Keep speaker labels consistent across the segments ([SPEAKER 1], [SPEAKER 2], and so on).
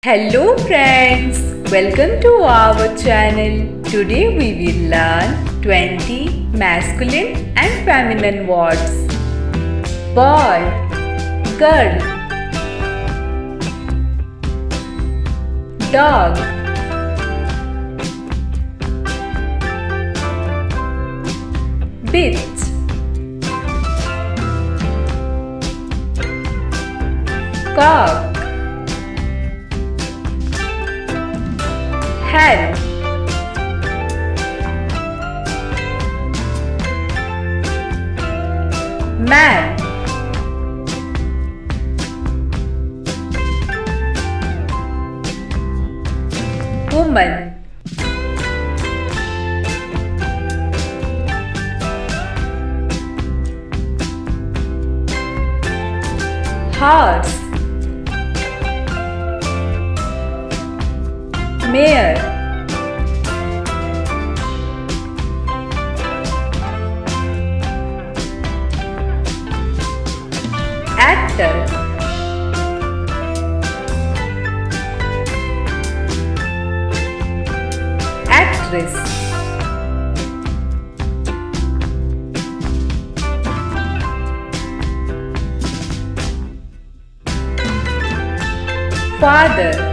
[SPEAKER 1] Hello friends, welcome to our channel. Today we will learn 20 masculine and feminine words. Boy, girl, dog, bitch, cock, hen, man, woman, horse, mare, actor, actress, father,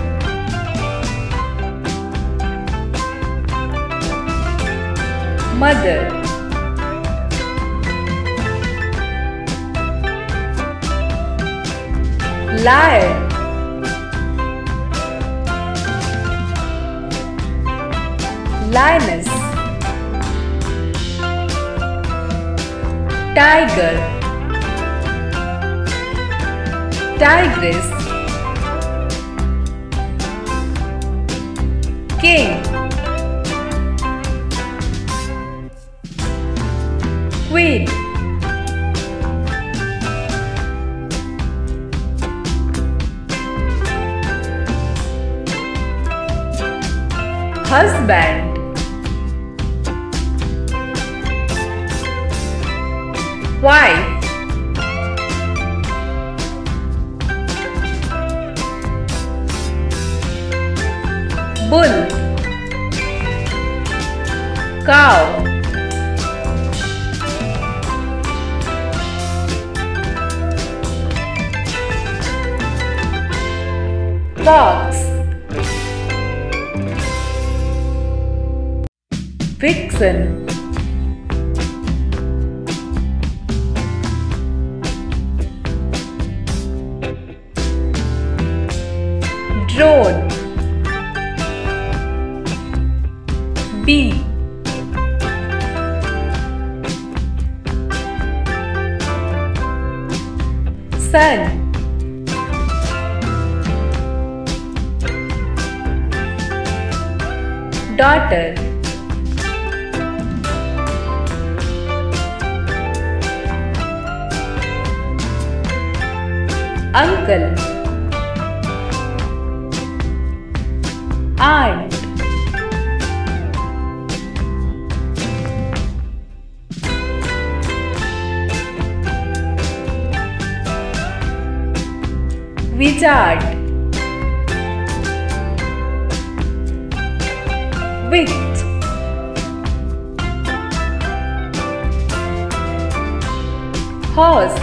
[SPEAKER 1] mother, lion, lioness, tiger, tigress, king, queen, husband, wife, bull, cow, fox, vixen, drone, bee, sun, daughter, uncle, aunt, wizard, witch, host,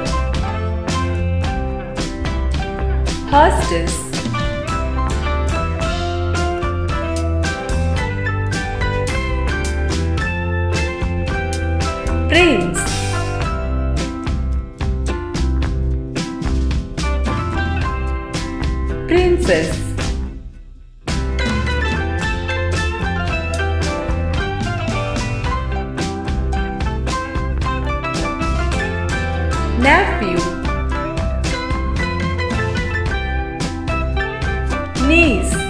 [SPEAKER 1] hostess, prince, princess, nephew, niece,